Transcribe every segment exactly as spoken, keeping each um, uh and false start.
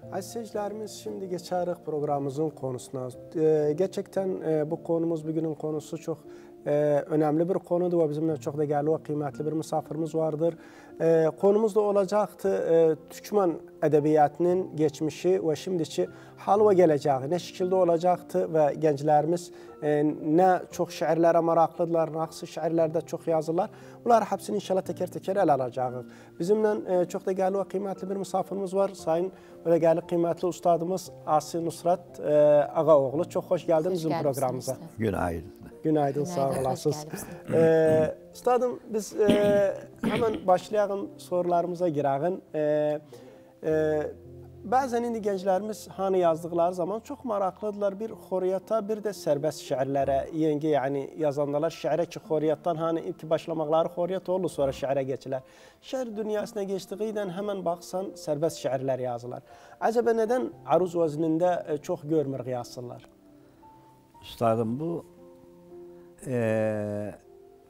Aziz seyircilerimiz, şimdi geçeriz programımızın konusuna. Ee, gerçekten e, bu konumuz, bugünün konusu çok e, önemli bir konudur ve bizimle çok da değerli ve kıymetli bir misafirimiz vardır. E, konumuz da olacaktı e, Türkmen edebiyatının geçmişi ve şimdiki hal ve geleceği ne şekilde olacaktı ve gençlerimiz e, ne çok şiirlere meraklıdılar, nasıl şiirlerde çok yazırlar. Bunlar hepsini inşallah teker teker ele alacağız. Bizimle e, çok da değerli ve kıymetli bir misafirimiz var. Sayın ve değerli kıymetli ustadımız Asi Nusrat e, Ağaoğlu. Çok hoş geldiniz bizim programımıza. Günaydın. Günaydın, sağ olasınız. Ee, Üstadım, biz e, hemen başlayalım, sorularımıza girelim. E, e, bazen indi gençlerimiz hani yazdıkları zaman çok meraklıdırlar bir horiyata, bir de serbest şiirlere. Yenge yani yazanlar şiire ki horiyattan hani ilk başlamakları horiyat oldu, sonra şiire geçiler. Şiir dünyasına geçtiğinden hemen baksan serbest şiirler yazılar. Acaba neden aruz vezninde çok görmür yazsınlar? Üstadım, bu Ee,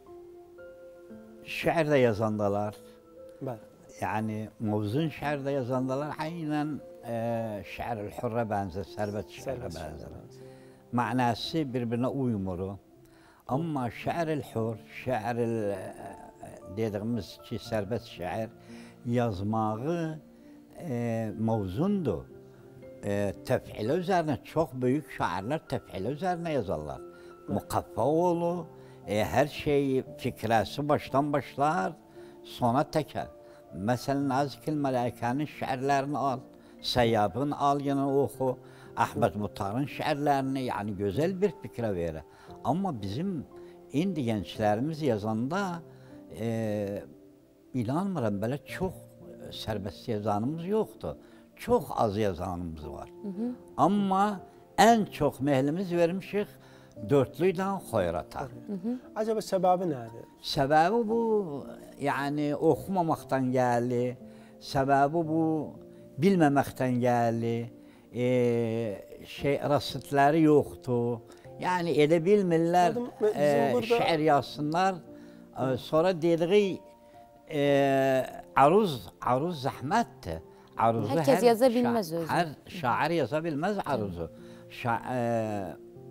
şiirde yazandalar, ben. yani mevzun şiirde yazandalar aynen e, şiir-ül hurra benzer, serbest şiire benzer. Manası birbirine uyumuru. Ama şiir-ül hur, şiir dediğimiz ki serbest şiir yazmağı e, mevzundu. E, tef'ile üzerine çok büyük şairler tef'ile üzerine yazarlar. Mukaffa olur, e, her şey fikrası baştan başlar, sona teker. Mesela Nazikül Melaike'nin şiirlerini al, Seyyab'ın al yanına oku, Ahmet Muhtar'ın şiirlerini, yani güzel bir fikre verir. Ama bizim indi gençlerimiz yazanda, e, inanmıyorum böyle çok serbest yazanımız yoktu. Çok az yazanımız var. Hı hı. Ama en çok mehlimiz vermişik dörtlüden hoyrata. Acaba sebebi nedir? Sebebi bu, yani okumamaktan geldi. Sebebi bu, bilmemekten geldi. Ee, şey, rasitleri yoktu. Yani edebilmirler, e, burada... şiir yazsınlar. E, sonra dediği e, aruz, aruz zahmetti. Aruzu herkes her yazabilmez özü. Her şair yazabilmez aruzu. Şa e,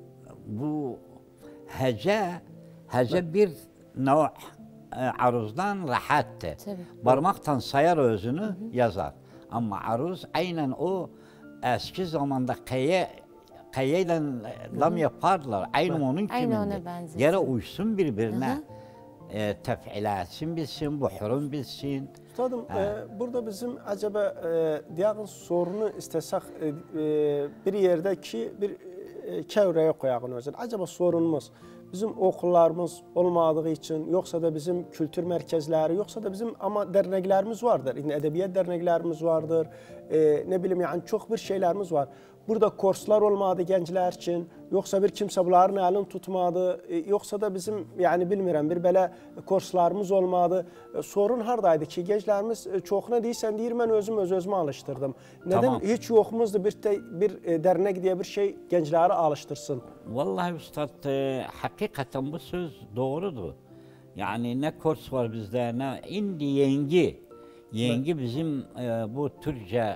bu hece, hece bir nev e, aruzdan rahattı. Parmaktan sayar özünü, hı hı, yazar. Ama aruz aynen o eski zamanda kaya, kayayla lam yaparlar. Aynen onun kimindi. Yere uysun birbirine. Hı hı. E, tef'ilatsin bilsin, buhrun bilsin. Üstadım, e, burada bizim acaba e, diğer sorunu istesek e, e, bir yerdeki bir e, çevreye koyalım özel. Acaba sorunumuz bizim okullarımız olmadığı için, yoksa da bizim kültür merkezleri, yoksa da bizim ama derneklerimiz vardır. Yani edebiyat derneklerimiz vardır. E, ne bileyim yani çok bir şeylerimiz var. Burada kurslar olmadı gençler için, yoksa bir kimse bunların elini tutmadı, yoksa da bizim yani bilmirəm bir belə kurslarımız olmadı. Sorun hardaydı ki gençlerimiz çoxuna deyirsən deyir mən özüm öz özümü alıştırdım. Neden tamam, hiç yoxumuzdu bir de, bir dernek diye bir şey gençleri alıştırsın? Vallahi üstad, e, hakikaten bu söz doğrudur. Yani ne kurs var bizde, ne indi yengi. Yengi ben, bizim e, bu Türkçe e,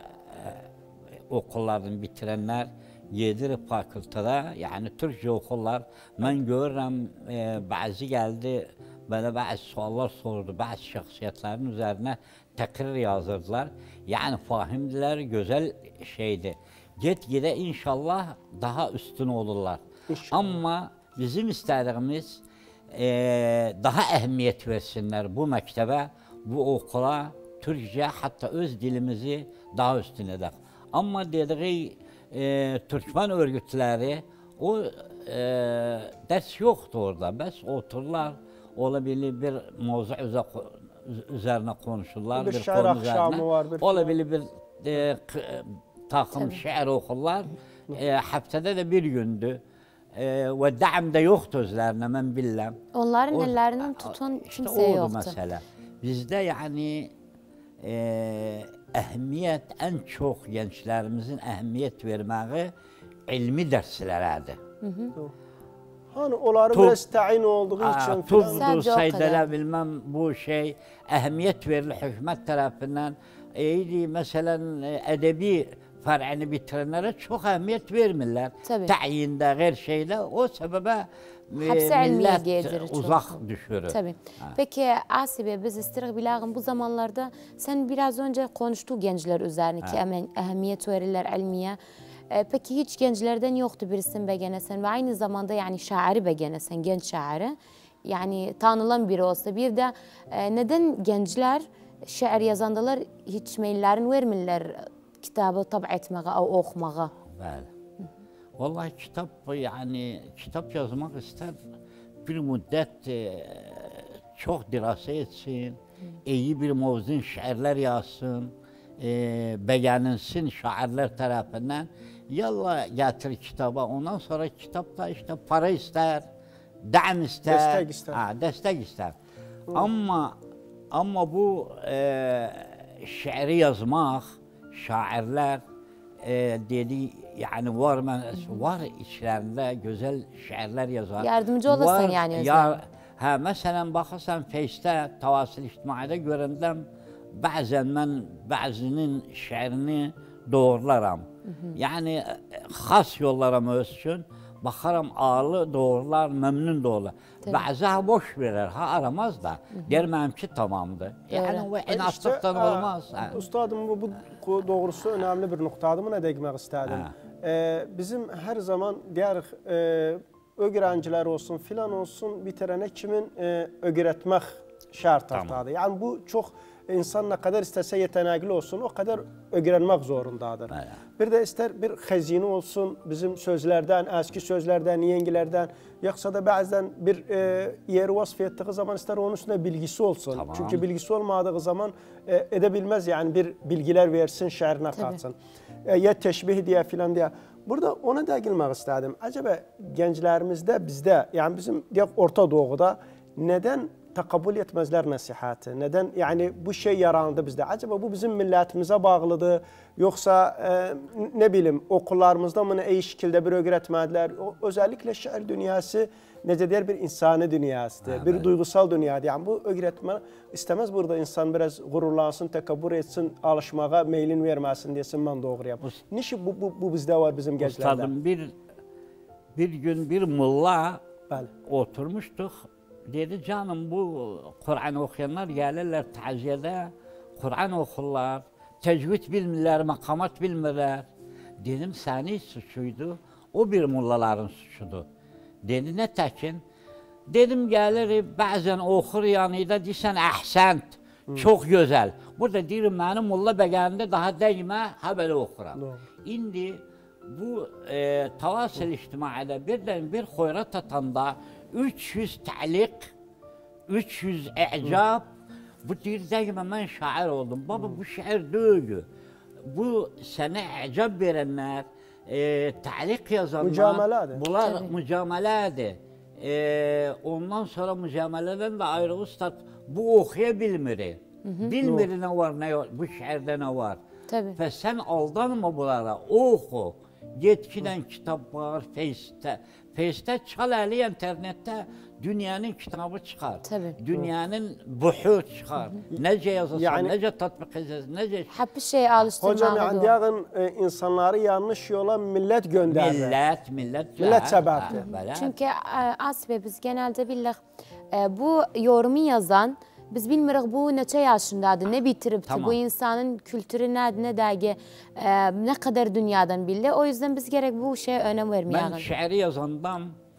okullarını bitirenler yedirip fakültede, yani Türkçe okullar, ben görürüm e, bazı geldi, böyle bazı sorular sordu, bazı şahsiyetlerin üzerine tekrar yazırdılar. Yani fahimdiler, güzel şeydi. Gitgide inşallah daha üstün olurlar. İnşallah. Ama bizim istediğimiz e, daha ehemmiyet versinler bu mektebe, bu okula, Türkçe, hatta öz dilimizi daha üstün eder. Ama dediği e, Türkmen örgütleri, o e, ders yoktu orada. Bes otururlar, olabilir bir mevzu üzerine konuşurlar, bir, bir konu üzerine. Var, bir olabilir bir e, takım tabii, şiir okurlar. E, haftada da bir gündü. E, ve daim de yoktu özlerine, ben bilmem. Onların o, ellerinin tutun işte kimse yoktu. Mesela. Bizde yani e, ehemmiyet, en çok gençlerimizin ehemmiyet vermeyi ilmi derslerədir. Hani onların Tub, biraz tayin olduğu için tuzlu, saydala bilmem bu şey ehemmiyet verilir hükümet tarafından. İyiydi mesela edebi fər'ini bitirenlere çok ehemmiyet vermirler. Tabii. Təyində, her şeyle. O sebebe Hepsi ilmiye millet gezilir çok. uzak düşürür. Tabii. Peki Asibe, biz istedik bilağım bu zamanlarda sen biraz önce konuştu gençler üzerindeki emen- ehemmiyet verirler ilmiye. Ee, peki hiç gençlerden yoktu birisin begenesen ve aynı zamanda yani şairi begenesen, genç şairi. Yani tanılan biri olsa bir de e, neden gençler şiir yazandalar hiç meyillerini vermirler kitabı tab etmeye, o okumaya? Bəli. Vallahi kitap yani kitap yazmak ister bir müddet e, çok dirase etsin, iyi bir mevzun şiirler yazsın, e, beğenilsin şairler tarafından. Yalla getir kitaba, ondan sonra kitapta işte para ister, dam ister, Destek ister. Ha, destek ister. Ama ama bu e, şiiri yazmak, şairler e, dedi yani var ben var içlerinde güzel şiirler yazar. Yardımcı olasın yani özlerine. Ya, ha mesela bakarsan Face'te, Tavasıl İçtimai'de göründüm. Bazen ben bazının şiirini doğrularım. Yani has yollarım ölsün. Bakarım ağlı doğrular, memnun doğrular. Bazı boş verir, ha aramaz da. Dermem ki tamamdı. Yani o enastıktan İşte, olmaz. ha, Ha. Üstadım bu, bu doğrusu önemli bir noktadır. Buna değinmek istedim. Ha. Ee, bizim her zaman diğer e, öğrenciler olsun filan olsun bitirene kimin e, öğretmek şart Tamam. tahtadır. Yani bu çok insan ne kadar istese yetenekli olsun o kadar öğrenmek zorundadır. Evet. Bir de ister bir hazine olsun bizim sözlerden, eski sözlerden, yengilerden yoksa da bazen bir e, yeri vasf ettiği zaman ister onun üstüne bilgisi olsun. Tamam. Çünkü bilgisi olmadığı zaman e, edebilmez yani bir bilgiler versin, şiirine katsın. E, ya teşbih diye filan diye. Burada ona da girmek istedim. Acaba gençlerimizde bizde yani bizim diye Orta Doğu'da neden takabbül etmezler nasihatı? Neden yani bu şey yarandı bizde? Acaba bu bizim milletimize bağlıdır? Yoksa e, ne bileyim okullarımızda mı iyi şekilde bir öğretmediler? O, özellikle şiir dünyası nece diğer bir insani dünyasıdır. Ha, bir evet. duygusal dünyadır. Yani bu öğretmen istemez burada insan biraz gururlansın, tekabbür etsin, alışmaya meylin vermesin desin ben doğruyum. Niçin bu, bu, bu bizde var bizim gençlerde? Üstadım bir bir gün bir mulla Bəli. oturmuştuk. Dedi canım bu Kur'an okuyanlar gelirler taziyede, Kur'an okurlar, tecvid bilmirler, makamat bilmirler. Dedim seni suçuydu, o bir mullaların suçudur. Dedi ne tekin? Dedim gelir bazen okur yanıyla diysen ahsent, çok güzel. Burada diyorum benim mulla beğendi daha değme ha böyle okuram. Doğru. İndi bu e, Tavasıl İçtimai'de birden bir hoyrat atanda üç yüz ta'lik, üç yüz icab. Bu deyir değme ben şair oldum. Baba bu şiir değil. Bu sana icab verenler, e, ta'lik yazanlar. Mücameladır. Bunlar Tabii. mücameladır. E, ondan sonra mücameleden de ayrı ustad bu okuyabilmir. Bilmir ne var ne yok, bu şiirde ne var. Tabii. Ve sen aldanma bunlara, oku. Yetkiden kitap var, Face'te. Face'te çal eli internette dünyanın kitabı çıkar. Tabii. Dünyanın buhur çıkar. Nece yazılsın, Yani- nece tatbik edilsin, nece... Hep bir şey alıştırmağı Hocam yani da. diğer e, insanları yanlış yola millet gönderdi. Millet, millet... Millet Ha, sebepti. ha, böyle. Çünkü e, Asibe biz genelde billah e, bu yorumu yazan biz bilmiyoruz bu neçe yaşındadır, ne bitiripti, Tamam. bu insanın kültürü ne, ne dergi, e, ne kadar dünyadan bildi. O yüzden biz gerek bu şeye önem Ben vermeyelim. şiiri yazandan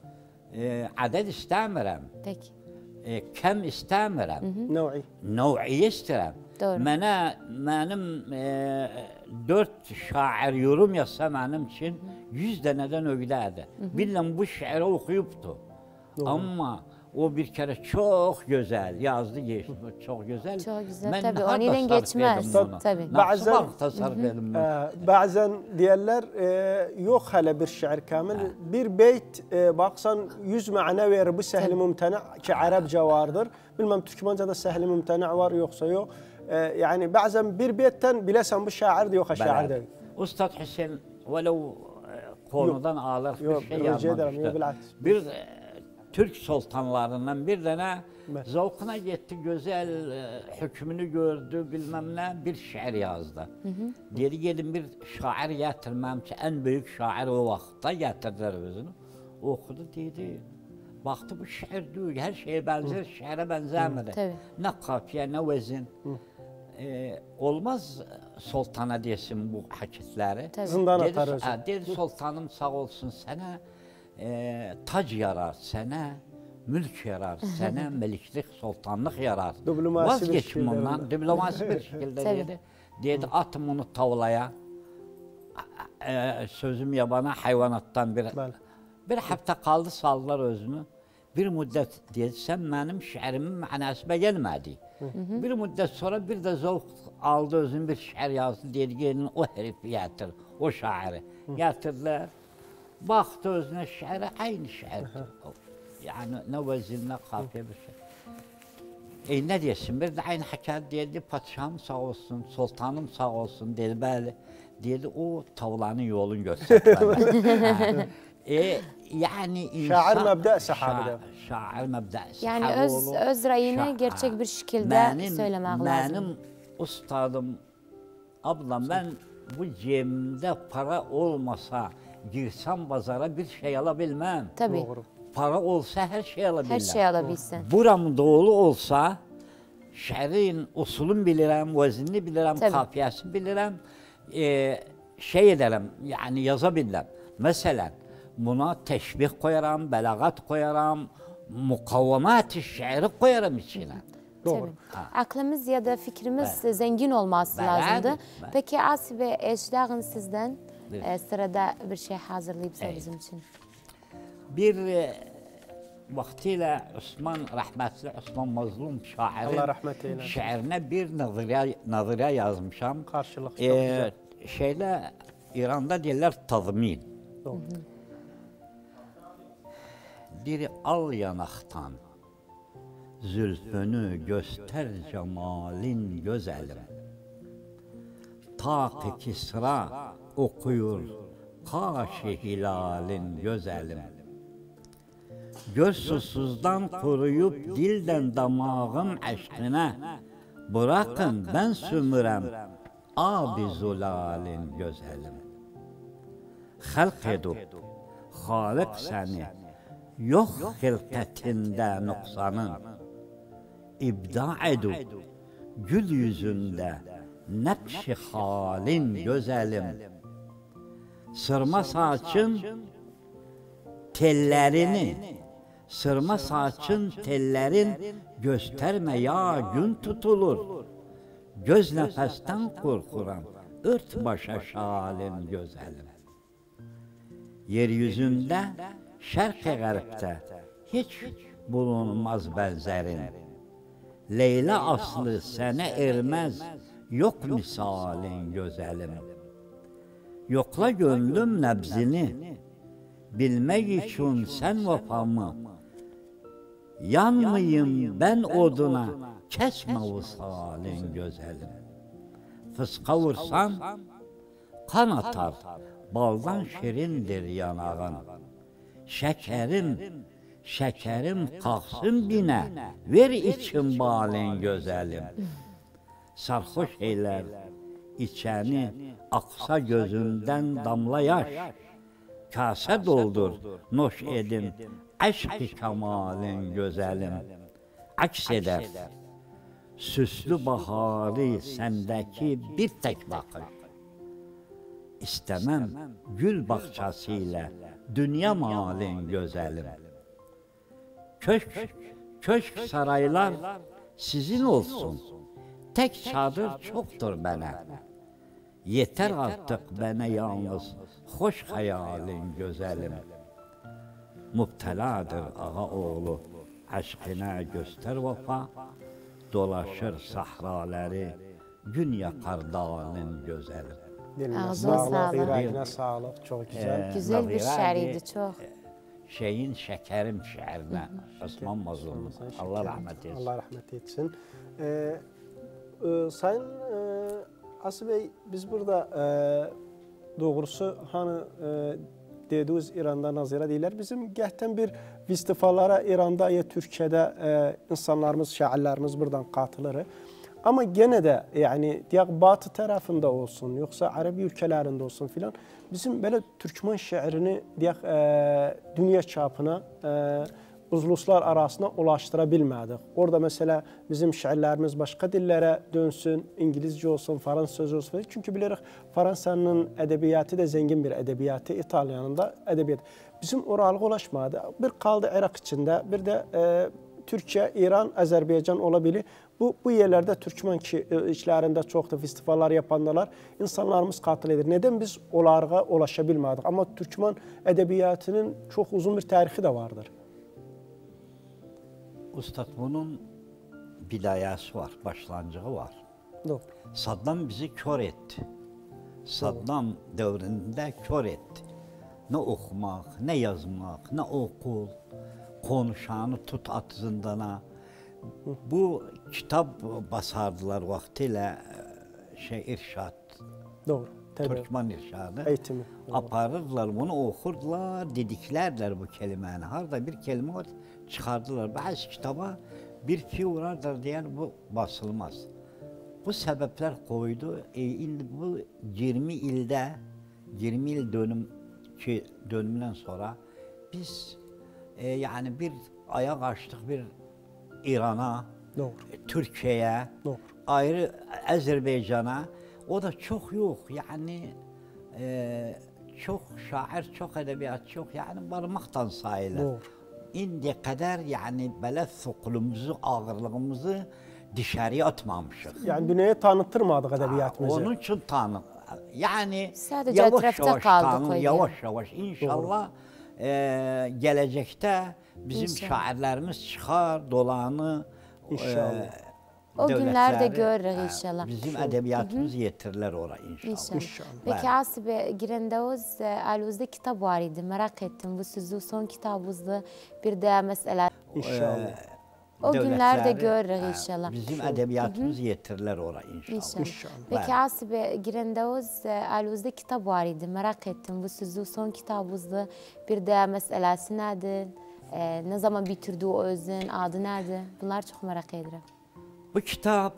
e, adet istemiyorum, Peki, e, kem istemiyorum. Nev'i. Nov'iye isterim. Doğru. Bana, benim e, dört şair yorum yazsa benim için yüz deneden ögülerdi. Bilmem bu şiiri okuyuptu. Ama o bir kere çok güzel yazdı geçti. Çok güzel. Çok güzel, Ben tabii, daha onun ile tasarruf geçmez, ettim bunu. tabii. Nasıl Bazen- bak tasarruf ettim bunu? Ee, bazen diyorlar e, yok hele bir şiir kamil. Bir beyt e, baksan yüz mana verir bu sehli mümtena ki Arapça vardır. Bilmem Türkmenca'da sehli mümtena var yoksa yok. E, yani bazen bir beytten bilesen bu şairdi yoksa şair değil. Ustad Hüseyin velev e, konudan ağlar Yok, bir şey rica ederim, yok, yazmamıştı. bilakis. Bir e, Türk sultanlarından bir tane Evet. zevkuna gitti, güzel e, hükmünü gördü, bilmem ne, bir şiir yazdı. Hı hı. Dedi gelin bir şair getirmem ki en büyük şair o vakitte getirdiler özünü. Okudu dedi. Baktı bu şiir değil, her şeye benzer, şiire benzemedi. Tabii. Ne kafiye ne vezin. Ee, olmaz sultana desin bu hakikatleri. Tabii. Zindan Dedi, atar özü. ha, dedi sultanım sağ olsun sana e, tac yarar, sana mülk yarar, sana meliklik, sultanlık yarar. Diplomasi bir Vazgeçin şekilde bundan, öyle. diplomasi bir şekilde Tabii. dedi. Dedi atın onu tavlaya. E, sözüm yabana hayvanattan bir Bəli. bir hafta kaldı saldılar özünü. Bir müddet desem benim şiirimin manasına gelmedi. Bir müddet sonra bir de zevk aldı özünü bir şiir yazdı. Dedi gelin o herifi getir, o şairi. Getirdiler. Baktı özüne şiiri aynı şiir. Yani ne vezin ne kafiye bir şey. E ne diyorsun? Bir de aynı hakaret dedi. Padişahım sağ olsun, sultanım sağ olsun dedi. Böyle dedi o tavlanın yolunu gösterdi bana. e, yani insan... Şair mebda sahabi de. Şair mebda sahabi Yani öz, olur. öz rayını Şa- gerçek bir şekilde Benim- söylemek lazım. Benim ustadım, ablam ben bu cebimde para olmasa girsem pazara bir şey alabilmem. Tabii. Doğru. Para olsa her şey alabilirim. Her şey alabilsin. Buram doğulu olsa şiirin usulünü bilirim, vezinini bilirim, Tabii. kafiyesini bilirim. Ee, şey ederim, yani yazabilirim. Mesela buna teşbih koyarım, belagat koyarım, mukavvemat-ı şiiri koyarım içine. Doğru. Tabii. Aklımız ya da fikrimiz zengin olması Ben- lazımdı. ben- Peki Asibe, eşleğin sizden Evet. e, sırada bir şey hazırlayıpsa Evet. bizim için. Bir e, vaktiyle Osman, rahmetli Osman Mazlum şairin Allah rahmet eylesin. şiirine bir nazıra, nazıra yazmışam. Karşılık çok Ee, güzel. şeyde İran'da derler tazmin. Doğru. Diri al yanaktan, zülfünü göster cemalin gözelim. Ta Kisra okuyur kaş-ı hilalin gözelim. Göz susuzdan kuruyup dilden damağım aşkına, bırakın ben sümürem abi zulalin gözelim. Halk edip Halik seni yok hilketinde noksanın, ibda edip gül yüzünde nakş-ı halin gözelim. Sırma saçın tellerini, sırma saçın tellerin gösterme ya gün tutulur. Göz nefesten korkuram, ört başa şalin gözelim. Yeryüzünde, şerq-i garbde hiç bulunmaz benzerin. Leyla aslı sene ermez, yok misalin gözelim. Yokla gönlüm nebzini, bilmek için sen vefamı. Yanmayayım ben oduna, kesme vusalin gözelim. Fıska vursan, kan atar, baldan şirindir yanağın. Şekerim, şekerim kalksın bine, ver içim balin gözelim. Sarhoş eyler, içeni aksa gözünden damla yaş. Kase doldur, noş edin, aşk-ı kemalin gözelim. Aks eder, süslü baharı sendeki bir tek bakış. İstemem gül bahçesiyle dünya malin gözelim. Köşk, köşk saraylar sizin olsun. Tek çadır çoktur bana. Yeter artık bana yalnız hoş hayalin gözelim. Müpteladır ağa oğlu aşkına göster vefa. Dolaşır sahraları gün yakar dağının gözelim. Diline Ağzına sağlık, sağlık. yüreğine sağlık. Çok güzel. Güzel bir Nazire şiiriydi abi, çok. Şeyin şekerim şiirine Osman Mazlum. Allah rahmet eylesin. Allah rahmet etsin. Ee, e, sayın e, Asi Bey, biz burada e, doğrusu hani e, dediniz İranda nazira deyirlər. Bizim gəhdən bir festivallara İranda ya Türkiyədə e, insanlarımız, şairlərimiz buradan qatılır. Amma yenə də yəni deyək Batı tərəfində olsun, yoxsa Ərəbi ölkələrində olsun filan bizim belə türkmen şeirini deyək e, dünya çapına e, uluslar arasına ulaştıra bilmədik. Orada mesela bizim şairlərimiz başqa dillərə dönsün, İngilizcə olsun, Fransızca olsun. Çünki bilirik Fransanın ədəbiyyatı da zəngin bir ədəbiyyatı, İtalyanın da ədəbiyyatı. Bizim oralığa ulaşmadı. Bir qaldı Irak içində, bir də e, Türkiyə, İran, Azərbaycan ola bilir. Bu, bu yerlərdə Türkmen işlərində çoxdur, festivallar yapanlar, insanlarımız qatıl edir. Neden biz onlara ulaşa bilmədik? Amma Türkmen ədəbiyyatının çox uzun bir tarixi də vardır. Ustad, bunun bidayəsi var, başlanğıcı var. Doğru. Saddam bizi kör etdi. Saddam dövründə kör etdi. Nə oxumaq, nə yazmaq, nə oxul, konuşanı tut at zindana. Bu kitab basardılar vaxtilə şey irşad. Doğru. Türkmen irşadı. Eğitimi. Aparırdılar, bunu okurdular, dediklərlər bu keliməni. Harada bir kelime var, çıxardılar. Bəzi kitaba bir fi vurarlar deyən bu basılmaz. Bu səbəblər qoydu. E, indi bu iyirmi ildə, iyirmi il dönüm ki dönümdən sonra biz e, yani bir ayaq açdıq bir İran'a, Doğru. Türkiye'ye, Doğru. ayrı Azerbaycan'a. O da çok yok yani e, çok şair, çok edebiyat, çok yani barmaqdan sayılır. Doğru. İndiyə qədər yani belə sokulumuzu, ağırlığımızı dışarıya atmamışıq. Yani dünyaya tanıtırmadıq ədəbiyyatımızı. Onun için tanı. Yani Sadece yavaş etrafta yavaş kaldık tanı, öyle. yavaş yavaş inşallah e, gelecekte bizim İnşallah. şairlerimiz çıkar, dolanı. İnşallah. E, O günlerde devletleri, görürük e, inşallah. Bizim edebiyatımızı getirirler oraya inşallah. İnşallah. İnşallah. Peki Asibe Girendavuz Aluz'da kitap var idi. Merak ettim bu sizi son kitabınızda bir de mesela İnşallah. o günlerde Devletleri, görürük e, inşallah. Bizim edebiyatımızı getirirler oraya inşallah. İnşallah. İnşallah. Peki Asibe Girendavuz Aluz'da kitap var idi. Merak ettim bu sizi son kitabınızda bir de meselesi nedir? Ee, ne zaman bitirdi o özün, adı nedir? Bunlar çok merak ederim. Bu kitap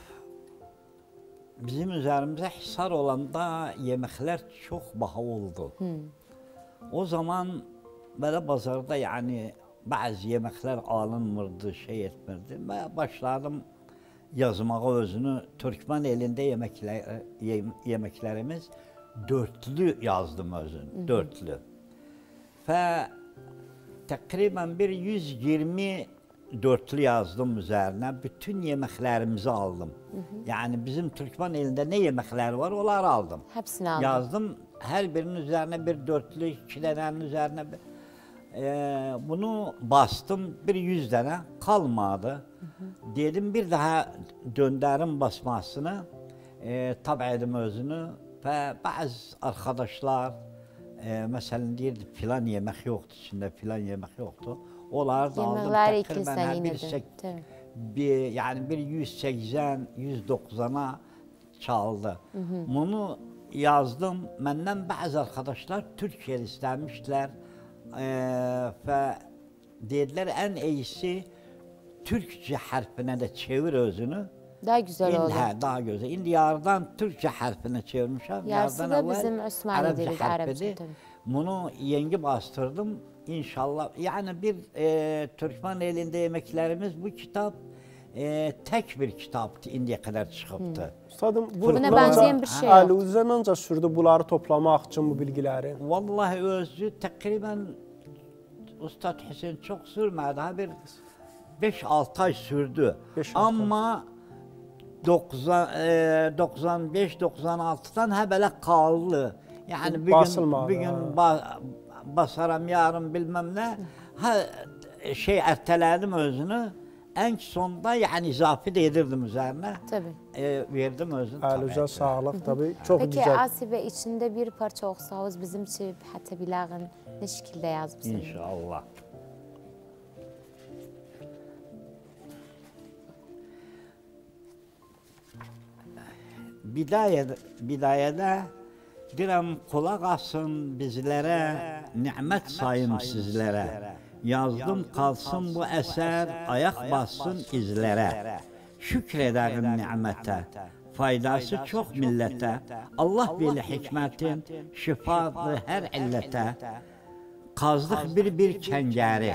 bizim üzerimizde hisar olanda yemekler çok baha oldu. Hmm. O zaman böyle bazarda yani bazı yemekler alınmırdı, şey etmirdi. Ben başladım yazmağa özünü. Türkmen elinde yemekler, yemeklerimiz dörtlü yazdım özünü, hmm. dörtlü. Ve takriben bir yüz yirmi dörtlü yazdım üzerine. Bütün yemeklerimizi aldım. Hı hı. Yani bizim Türkmen elinde ne yemekler var onları aldım. Hepsini aldım. Yazdım. Her birinin üzerine bir dörtlü, iki tanenin üzerine bir, e, bunu bastım. Bir yüz tane kalmadı. Hı hı. Dedim bir daha döndürüm basmasını. E, tabi'edim özünü ve bazı arkadaşlar e, mesela derdi filan yemek yoktu içinde, filan yemek yoktu. Onlar da aldım takriben bir, sek, bir yani bir yüz seksen yüz doksana çaldı. Hı hı. Bunu yazdım. Benden bazı arkadaşlar Türkiye'de istemişler ee, ve dediler en iyisi Türkçe harfine de çevir özünü. Daha güzel oldu. He, daha güzel. İndi yardan Türkçe harfine çevirmişim. Yarısı da bizim Osmanlı'da Arapça. Bunu yeni bastırdım. İnşallah yani bir e, Türkmen elinde yemeklerimiz bu kitap e, tek bir kitaptı indiye kadar çıkıptı. Hmm. Ustadım buna benzeyen bir şey yok. Aluz'dan önce sürdü bunları toplamak için bu bilgileri. Vallahi özü takriben Ustad Hüseyin çok sürmedi. Ha bir beş altı ay sürdü. Ama doksan beş doksan altıdan ha böyle kaldı. Yani bir gün, bir gün ba basaram yarın bilmem ne. Ha şey erteledim özünü. En sonunda yani izafi de edirdim üzerine. Tabii. E, verdim özünü. Aluza sağlık tabii. Çok Peki, güzel. Peki Asibe içinde bir parça oxsağız bizim için hatta bilağın ne şekilde yazmışsın? İnşallah. Bidayede, bidayede Deyirəm, qulaq asın bizlərə, nimət sayım sizlərə. Yazdım qalsın bu əsər, ayaq bassın izlərə. Şükr edərim nimətə, faydası çox millətə. Allah bilir hikmətin, şifadır hər illətə. Qazdıq bir-bir kəngəri,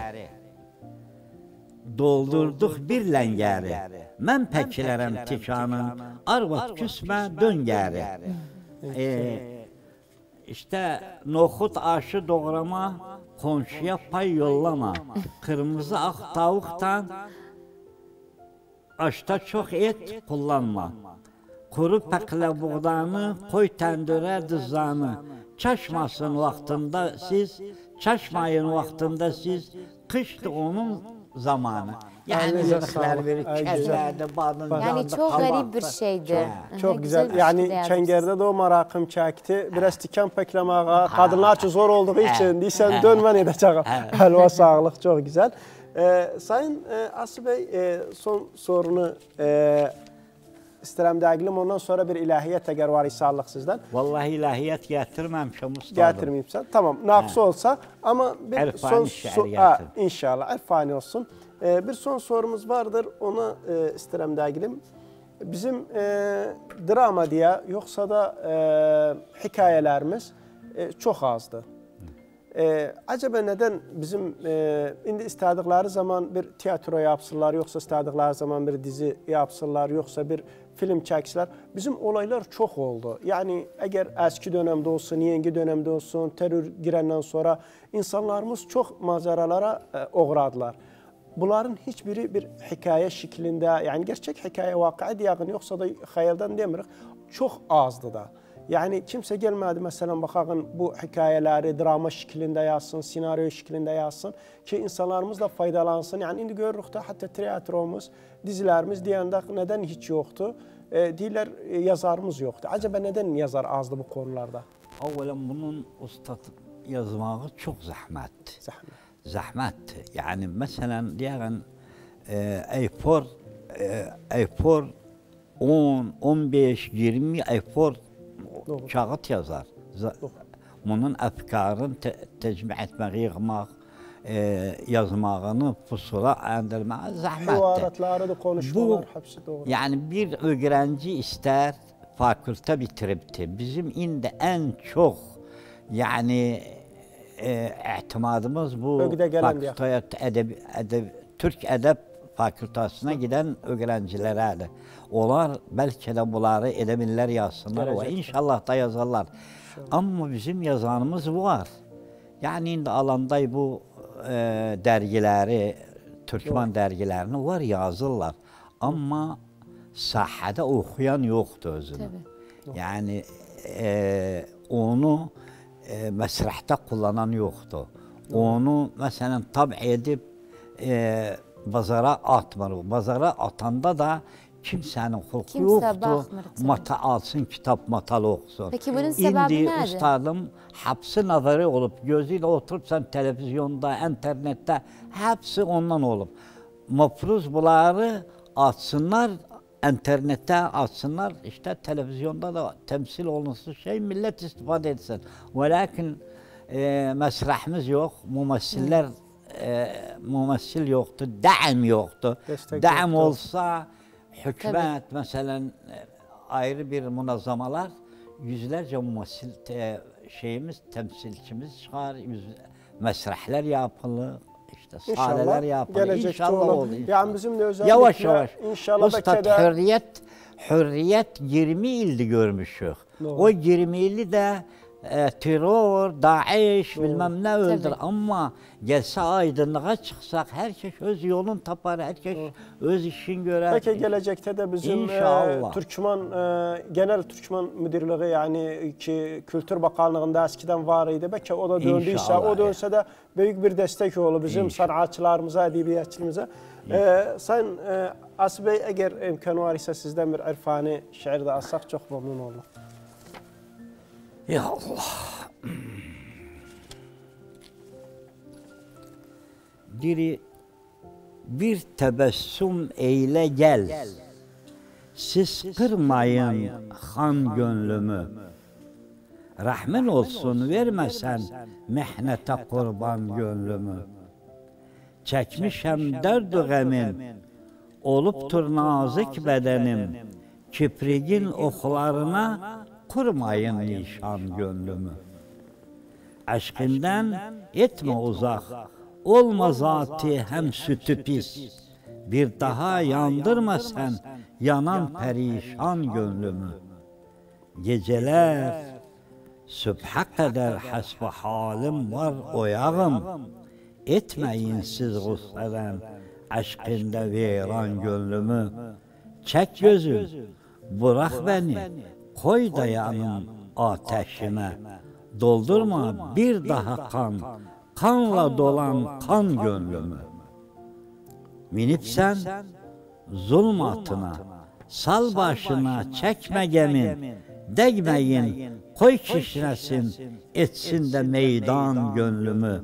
doldurduq bir ləngəri. Mən pəkilərəm tikanın, arvad küsmə döngəri. E, işte noxud aşı doğrama, qonşuya pay yollama. Qırmızı ağ tavuqdan aşda çox et kullanma. Kuru pəklə buğdanı, qoy təndürə dızanı. Çaşmasın vaxtında siz, çaşmayın vaxtında siz, qışdır onun zamanı. Yani yemekler verir, kellerde, badın, Yani çok garip bir şeydi. Çok, çok güzel. Yani Çengərdə de o marakım çəkdi. Biraz tikan pəkləməyə, kadınlar için zor olduğu için deysən dönmən edəcəyəm. Həlva sağlıq, çok güzel. Ee, Sayın e, Asi Bey, e, son sorunu e, istərəm dəqilim. Ondan sonra bir ilahiyyət əgər var isə Allah sizdən. Vallahi ilahiyyət gətirməmişəm ustadım. Gətirməyibsən. Tamam, naqsı olsa. Ama bir Ərfani son şəhəri gətirin. İnşallah, ərfani olsun. Ee, bir son sorumuz vardır. Ona e, istərəm dəqilim. Bizim e, drama deyə, yoxsa da e, hekayələrimiz e, çox azdır. E, acaba neden bizim e, indi istədikləri zaman bir tiyatro yapsınlar, yoxsa istədikləri zaman bir dizi yapsınlar, yoxsa bir film çəksilər. Bizim olaylar çox oldu. Yəni, əgər əski dönəmdə olsun, yengi dönəmdə olsun, terör girəndən sonra insanlarımız çox macəralara e, uğradılar. Bunların heç biri bir hikayə şeklində, yəni gerçək hikayə, vaqiə deyəğin, yoxsa da xəyaldan demirik, çox azdır da. Yəni kimsə gəlmədi, məsələn, baxağın bu hekayələri drama şeklində yazsın, senaryo şeklində yazsın ki, insanlarımız da faydalansın. Yəni indi görürük də, hətta tiyatromuz, dizilərimiz deyəndə nədən heç yoxdur? E, deyirlər, e, yazarımız yoxdur. Acaba nədən yazar azdır bu konularda? Avvelen bunun ustad yazmağı çox zəhmətdir. Zəhmət. Zəhmətdir. Yəni, məsələn, deyəğən, iPhone, iPhone on, on beş, iyirmi iPhone kağıt yazar. Bunun əfkarını te tecmə etmək, yığmaq, e, yazmağını pusula endirmək zəhmətdir. Hivaratları da konuşmalar, hepsi doğru. Yəni, bir öğrenci istər fakültə bitiribdir. Bizim indi ən çox, yəni, E, etimadımız bu fakültaya, ədəb, ədəb, Türk Ədəb Fakültasına giden öğrencilərədir. Onlar bəlkə də bunları edəbillər yazsınlar və inşallah da yazarlar. İnşallah. Amma bizim yazanımız var. Yani indi alanday bu e, dərgiləri, Türkmen dərgilərini var yazırlar. Amma sahədə oxuyan yoxdur özünü. Tabii. Yani e, onu E, məsrəhdə kullanan yoxdur. Onu məsələn tab edib e, bazara atmır. Bazara atanda da kimsenin xulqu yoxdur. Mata alsın, kitap matalı oxusun. Peki bunun səbəbi İndi nədir? ustadım hepsi nazarı olub. Gözüyle oturup sen televizyonda, internette hepsi ondan olub. Mafruz bunları atsınlar, internette atsınlar, işte televizyonda da temsil olunsun şey millet istifade etsin. Ve lakin e, mesrahımız yok, mumessiller e, mumessil yoktu, daim yoktu. Destek daim yoktu. olsa hükümet mesela ayrı bir munazzamalar yüzlerce mumessil te, şeyimiz, temsilcimiz çıkar, yüz, mesrahlar yapılır. İşte sahneler yapılır. İnşallah olur. İnşallah. Yani bizim de özellikle yavaş yavaş. İnşallah Ustad da hürriyet, hürriyet yirmi ildi görmüşük. Doğru. O yirmi illi de e, terör, Daesh, bilmem ne öldür. Tabii. Ama gelse aydınlığa çıksak herkes öz yolunu tapar, herkes Doğru. öz işini görer. Peki gelecekte de bizim e, Türkmen, e, genel Türkmen müdürlüğü yani ki Kültür Bakanlığı'nda eskiden var idi. Belki o da döndüyse, İnşallah o dönse de büyük bir destek olur bizim İnşallah. sanatçılarımıza, edebiyatçımıza. E, Sayın e, Asi Bey, eğer imkanı var ise sizden bir irfani şiir de alsak çok memnun olur. Ya Allah. Diri bir tebessüm eyle gel. Siz kırmayın han gönlümü. Rahmin olsun vermesen mihnete kurban gönlümü. Çekmişem derdu gemin, oluptur nazik bedenim. Kiprigin oklarına kurmayın nişan gönlümü. Aşkından etme uzak, olma zati hem sütü pis. Bir daha yandırma sen yanan perişan gönlümü. Geceler sübha kadar hasbı halim var oyağım. Etmeyin siz gusleden aşkında veyran gönlümü. Çek gözüm, bırak beni, koy da yanım ateşime. Doldurma bir daha kan, kanla dolan kan gönlümü. Minip sen zulmatına, sal başına çekme gemin. Degmeyin, koy kişnesin, etsin de meydan gönlümü.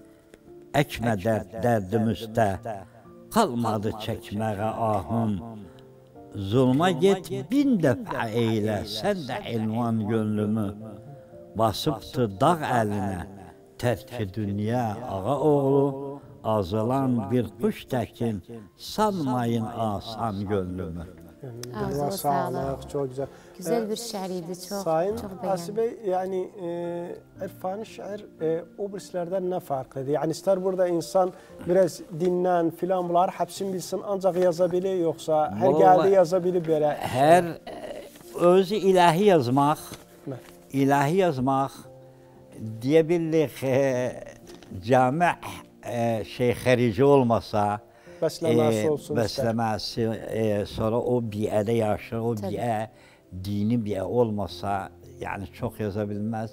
Ekme dert derdimizde, kalmadı çekmeye ahım. Zulma git bin defa eyle, sen de elvan gönlümü. Basıptı dağ eline, terk-i dünya ağa oğlu. Azılan bir kuş tekin, sanmayın asan gönlümü. Ağzına sağlık. Çok güzel. Güzel bir şiiriydi, çok Sayın çok Asi beğendim. Bey, yani e, irfani şiir e, obrislerden ne farklıdır? Yani ister burada insan biraz dinlen filan bunlar hepsini bilsin ancak yazabilir, yoksa her Vallahi geldi yazabilir böyle. Her e, özü ilahi yazmak, Ne? ilahi yazmak diyebildik e, cami e, şey harici olmasa, Beslemesi e, olsun beslemesi e, sonra o bi'ede yaşar, o Tabii. bi'e dini bi'e olmasa yani çok yazabilmez.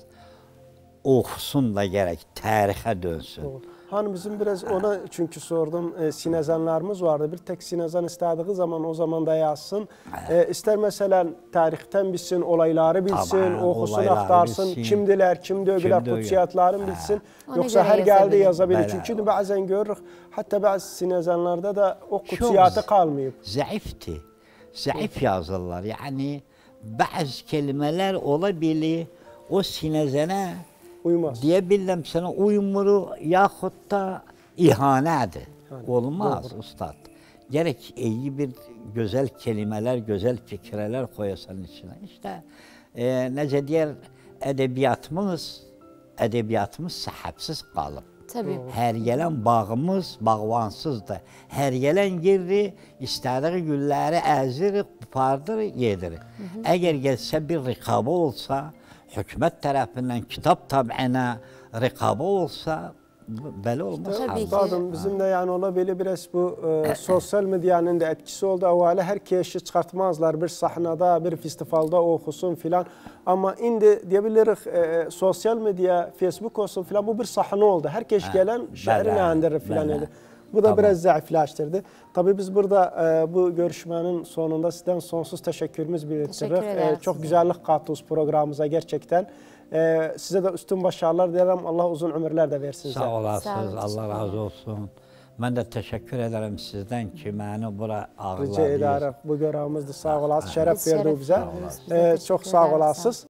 Okusun da gerek, tarihe dönsün. Doğru. Hani bizim biraz ona çünkü sordum, e, sinezanlarımız vardı. Bir tek sinezan istediği zaman o zaman da yazsın. E, ister mesela tarihten bilsin, olayları bilsin, Tamam, okusun, olayları aktarsın. bilsin. Kimdiler, kim dögüler, Kim dögüler. kutsiyatlarını bilsin. Ona Yoksa göre her geldi yazabilir. yazabilir. Böyle. Çünkü bazen görürük, hatta bazı sinezanlarda da o kutsiyatı kalmıyor. Zayıftı. Zayıf yazırlar. Yani bazı kelimeler olabilir o sinezene Uymaz. diyebilirim sana uymuru yahut da ihanedir. Yani, Olmaz doğru. ustad. Gerek iyi bir güzel kelimeler, güzel fikirler koyasan içine. İşte e, nece diğer edebiyatımız, edebiyatımız sahipsiz kalıp. Tabii. Her gelen bağımız bağvansızdır. Her gelen girdi, istediği gülleri ezir, kopardır, yedir. Eğer gelse bir rikabı olsa, hükümet tarafından kitap tab'ına rikabı olsa, böyle olmaz. Tabii ki. Üstadım, bizim de yani olabilir biraz bu e, sosyal medyanın da etkisi oldu. Evvela her kişi çıkartmazlar bir sahnada, bir festivalda okusun filan. Ama indi diyebiliriz e, sosyal medya, Facebook olsun filan bu bir sahne oldu. Herkes gelen şiirini bela, andirir filan bela. dedi. Bu da Tamam. biraz zayıflaştırdı. Tabii biz burada e, bu görüşmenin sonunda sizden sonsuz teşekkürümüz bildiriyoruz. Teşekkür ederiz çok size. güzellik kattınız programımıza gerçekten. E, size de üstün başarılar dilerim. Allah uzun ömürler de versin size. Sağ olasınız, Sağ olun, Allah teşekkür razı ederim. olsun. Ben de teşekkür ederim sizden ki beni bura Rica ağırladınız. ederim. Bu görevimizde sağ olasınız. Şeref Biz şeref verdi bize. verdiniz. Biz de E, teşekkür çok sağ ederiz. olasınız.